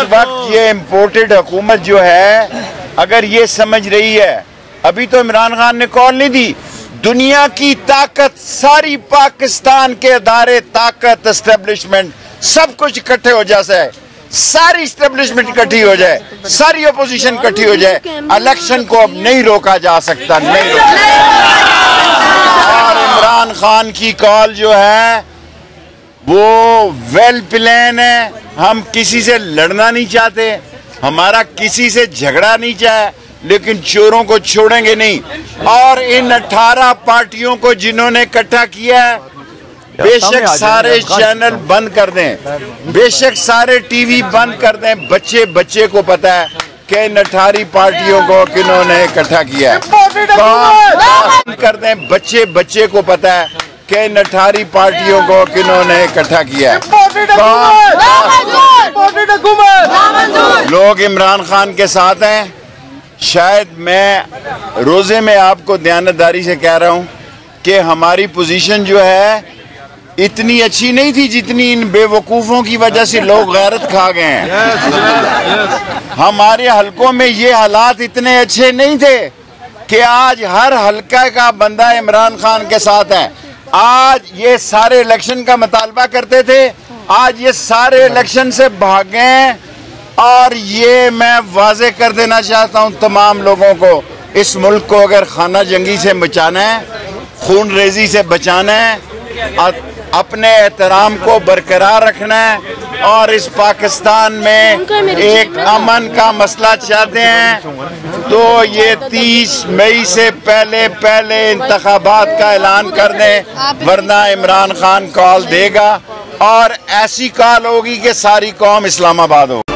وقت یہ امپورٹڈ حکومت جو ہے اگر یہ سمجھ رہی ہے، ابھی تو عمران خان نے کال نہیں دی، دنیا کی طاقت، ساری پاکستان کے ادارے، طاقت، اسٹیبلشمنٹ سب کچھ اکٹھے ہو جیسا ہے، ساری اسٹیبلشمنٹ اکٹھی ہو جائے، ساری اپوزیشن اکٹھی ہو جائے، الیکشن کو اب نہیں روکا جا سکتا، نہیں روکا جا سکتا۔ اور عمران خان کی کال جو ہے وہ ویل پلان ہے، ہم کسی سے لڑنا نہیں چاہتے، ہمارا کسی سے جھگڑا نہیں چاہے، لیکن چوروں کو چھوڑیں گے نہیں۔ اور ان 18 پارٹیوں کو جنہوں نے اکٹھا کیا ہے، بے شک سارے چینل بند کر دیں، بے شک سارے ٹی وی بند کر دیں، بچے کو پتہ ہے کہ ان 18 پارٹیوں کو کنہوں نے اکٹھا کیا ہے، بند کر دیں، بچے کو پتہ ہے کہ ان 18 پارٹیوں کو کنہوں نے اکٹھا کیا ہے۔ لوگ عمران خان کے ساتھ ہیں۔ شاید میں روزے میں آپ کو دیانتداری سے کہہ رہا ہوں کہ ہماری پوزیشن جو ہے اتنی اچھی نہیں تھی جتنی ان بے وقوفوں کی وجہ سے لوگ غیرت کھا گئے ہیں۔ ہمارے حلقوں میں یہ حالات اتنے اچھے نہیں تھے کہ آج ہر حلقہ کا بندہ عمران خان کے ساتھ ہے۔ آج یہ سارے الیکشن کا مطالبہ کرتے تھے، آج یہ سارے الیکشن سے بھاگیں۔ اور یہ میں واضح کر دینا چاہتا ہوں تمام لوگوں کو، اس ملک کو اگر خانہ جنگی سے بچانا ہے، خون ریزی سے بچانا ہے، اپنے احترام کو برقرار رکھنا ہے، اور اس پاکستان میں ایک امن کا مسئلہ چاہتے ہیں، تو یہ 30 مئی سے پہلے انتخابات کا اعلان کر دیں، ورنہ عمران خان کال دے گا، اور ایسی کال ہوگی کہ ساری قوم اسلام آباد ہوگی۔